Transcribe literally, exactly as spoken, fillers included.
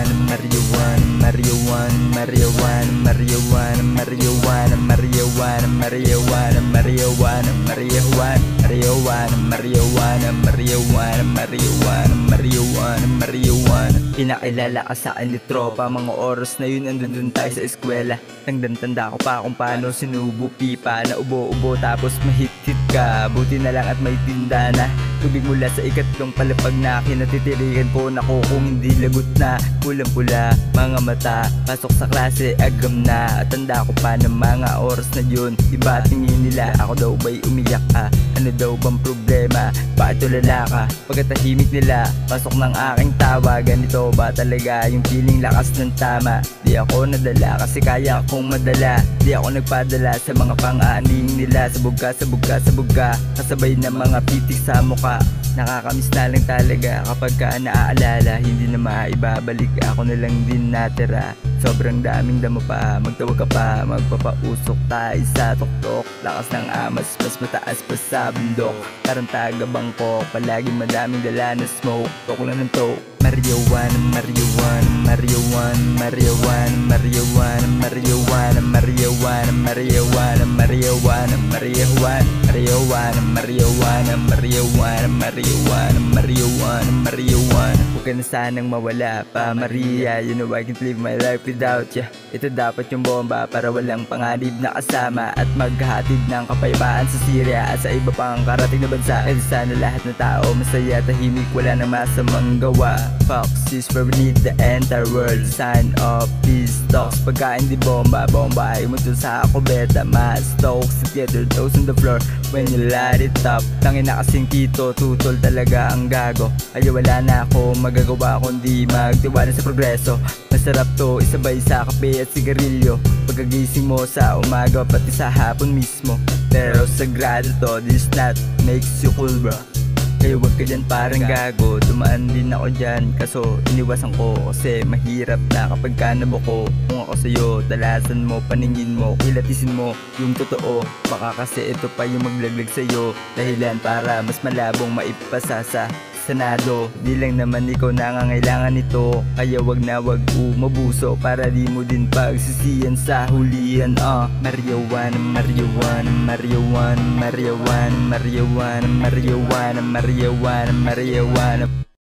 marijuana, marijuana, marijuana, marijuana, marijuana, marijuana, marijuana, marijuana, marijuana, marijuana, marijuana, marijuana, marijuana, marijuana, marijuana, marijuana. Pinakilala ka sa akin ni tropa, mga oras na yun andun dun tayo sa eskwela. Tandang-tanda ko pa kung paano sinubo pipa na ubo-ubo tapos mahit-hit ka. Buti na lang at may tinda na tubig mula sa ikatlong palapag na kinatitirikan ko. Nako kung hindi lagot na, pulang-pula mga mata, pasok sa klase agam na. Tanda ko pa ng mga oras na yun, iba tingin nila ako daw ba'y umiyak ka? Ano daw bang problema? Bakit tulala ka? Pagkatahimik nila, pasok ng aking tawa. Ganito ba talaga yung feeling lakas ng tama? Di ako nadala kasi kaya akong madala. Di ako nagpadala sa mga pang-aning nila. Sabog ka, sabog ka, sabog ka, kasabay ng mga pitik sa mukha. Nakakamiss na lang talaga kapag ka naaalala. Hindi na maibabalik, ako na lang din natira. Sobrang daming damo pa, magtawag ka pa, magpapausok tayo sa tuktok. Lakas ng amas, mas mataas pa sa bundok. Parang taga Bangkok, palagi madaming dala na smoke. Tok lang ng tok. Marijuana, marijuana, marijuana, marijuana, marijuana, marijuana, marijuana, marijuana, marijuana, marijuana, marijuana, marijuana, marijuana, marijuana, marijuana, marijuana. Huwag ka na sanang mawala pa, Maria. You know I can't live my life without ya. Ito dapat yung bomba para walang panganib na kasama at maghatid ng kapayapaan sa Syria at sa iba pang karating na bansa. E sana lahat ng tao masaya, tahimik, wala nang masamang gawa. Foxes where we need the entire world. Sign of peace talks. Pagkain di bomba, bomba ay mundo sa kubeta. Mas stokes together, toes on the floor when you light it up. Tangin na kasing tito, tutol talaga ang gago. Ay wala na ako magagawa kundi magtiwala sa progreso. Masarap to, isabay sa kape at sigarilyo. Pagkagising mo sa umaga pati sa hapon mismo. Pero sagrado to, this not makes you cool bro. Kaya wag ka dyan parang gago. Dumaan din ako dyan kaso iniwasan ko. Kasi mahirap na kapag ka nabuko. Kung ako sa'yo, talasan mo, paningin mo, kilatisin mo yung totoo. Baka kasi ito pa yung maglaglag sa'yo. Dahilan para mas malabong maipasa sa Senado. Di lang naman ikaw nangangailangan nito. Kaya wag na wag umabuso para di mo din pagsisiyan sa hulihan. uh. Marijuana, marijuana, marijuana, marijuana, marijuana, marijuana, marijuana, marijuana.